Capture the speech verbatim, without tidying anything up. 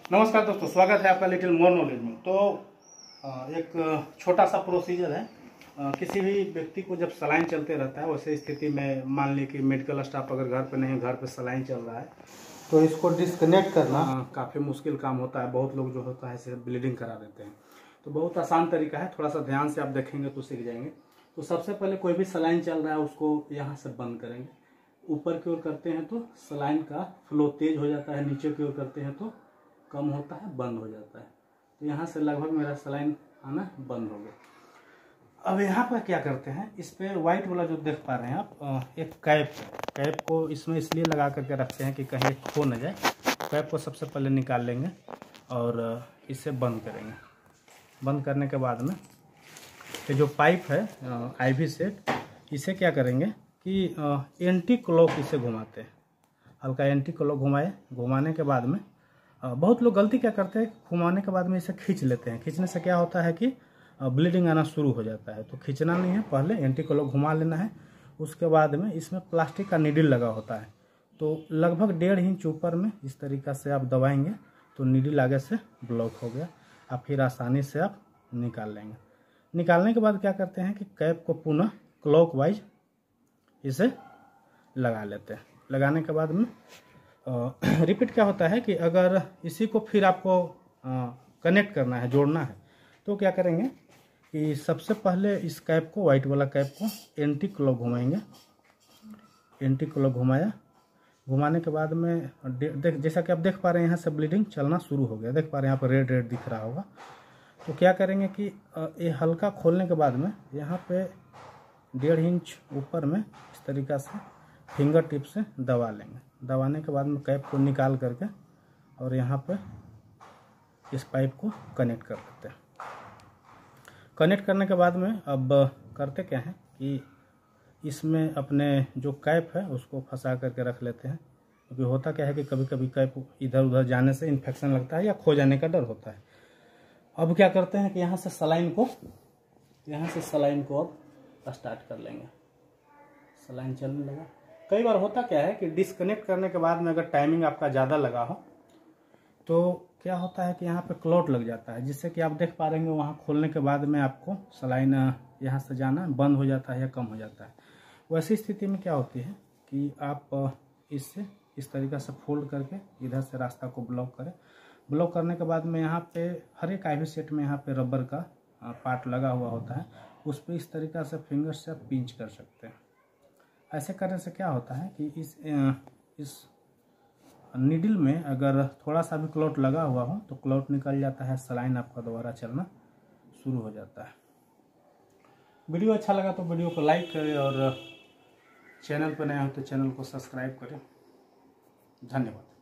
नमस्कार दोस्तों, स्वागत है आपका लिटिल मोर नॉलेज में। तो एक छोटा सा प्रोसीजर है। किसी भी व्यक्ति को जब सलाइन चलते रहता है, वैसे स्थिति में मान ली कि मेडिकल स्टाफ अगर घर पे नहीं, घर पे सलाइन चल रहा है, तो इसको डिस्कनेक्ट करना काफ़ी मुश्किल काम होता है। बहुत लोग जो होता है इसे ब्लीडिंग करा देते हैं। तो बहुत आसान तरीका है, थोड़ा सा ध्यान से आप देखेंगे तो सीख जाएंगे। तो सबसे पहले कोई भी सलाइन चल रहा है उसको यहाँ से बंद करेंगे। ऊपर की ओर करते हैं तो सलाइन का फ्लो तेज हो जाता है, नीचे की ओर करते हैं तो कम होता है, बंद हो जाता है। तो यहाँ से लगभग मेरा सलाइन आना बंद हो गया। अब यहाँ पर क्या करते हैं, इस पे व्हाइट वाला जो देख पा रहे हैं आप, एक कैप कैप को इसमें इसलिए लगा करके रखते हैं कि कहीं खो न जाए। कैप को सबसे पहले निकाल लेंगे और इसे बंद करेंगे। बंद करने के बाद में ये जो पाइप है आईवी सेट, इसे क्या करेंगे कि एंटी क्लॉक इसे घुमाते हैं। हल्का एंटी क्लॉक घुमाए, घुमाने के बाद में बहुत लोग गलती क्या करते हैं, घुमाने के बाद में इसे खींच लेते हैं। खींचने से क्या होता है कि ब्लीडिंग आना शुरू हो जाता है। तो खींचना नहीं है, पहले एंटी क्लॉक घुमा लेना है। उसके बाद में इसमें प्लास्टिक का नीडल लगा होता है, तो लगभग डेढ़ इंच ऊपर में इस तरीक़ा से आप दबाएंगे तो नीडल आगे से ब्लॉक हो गया। आप फिर आसानी से आप निकाल लेंगे। निकालने के बाद क्या करते हैं कि कैप को पुनः क्लॉक वाइज इसे लगा लेते हैं। लगाने के बाद में रिपीट क्या होता है कि अगर इसी को फिर आपको कनेक्ट करना है, जोड़ना है, तो क्या करेंगे कि सबसे पहले इस कैप को, वाइट वाला कैप को एंटी क्लॉक घुमाएंगे। एंटी क्लॉक घुमाया, घुमाने के बाद में देख, जैसा कि आप देख पा रहे हैं यहाँ से ब्लीडिंग चलना शुरू हो गया। देख पा रहे हैं यहाँ पर रेड रेड दिख रहा होगा। तो क्या करेंगे कि ये हल्का खोलने के बाद में यहाँ पे डेढ़ इंच ऊपर में इस तरीक़ा से फिंगर टिप से दबा लेंगे। दबाने के बाद में कैप को निकाल करके और यहाँ पे इस पाइप को कनेक्ट कर देते हैं। कनेक्ट करने के बाद में अब करते क्या है कि इसमें अपने जो कैप है उसको फंसा करके रख लेते हैं, क्योंकि होता क्या है कि कभी कभी कैप इधर उधर जाने से इन्फेक्शन लगता है या खो जाने का डर होता है। अब क्या करते हैं कि यहाँ से सलाइन को यहाँ से सलाइन को अब स्टार्ट कर लेंगे। सलाइन चलने लगा। कई बार होता क्या है कि डिस्कनेक्ट करने के बाद में अगर टाइमिंग आपका ज़्यादा लगा हो तो क्या होता है कि यहाँ पे क्लॉट लग जाता है, जिससे कि आप देख पा रहे वहाँ खोलने के बाद में आपको सलाइन यहाँ से जाना बंद हो जाता है या कम हो जाता है। वैसी स्थिति में क्या होती है कि आप इससे इस तरीक़े से फोल्ड करके इधर से रास्ता को ब्लॉक करें। ब्लॉक करने के बाद में यहाँ पे हर एक आईवी सेट में यहाँ पे रबर का पार्ट लगा हुआ होता है, उस पर इस तरीक़ा से फिंगर से आप पिंच कर सकते हैं। ऐसे करने से क्या होता है कि इस इस नीडल में अगर थोड़ा सा भी क्लॉट लगा हुआ हो तो क्लॉट निकल जाता है, सलाइन आपका दोबारा चलना शुरू हो जाता है। वीडियो अच्छा लगा तो वीडियो को लाइक करें और चैनल पर नया हो तो चैनल को सब्सक्राइब करें। धन्यवाद।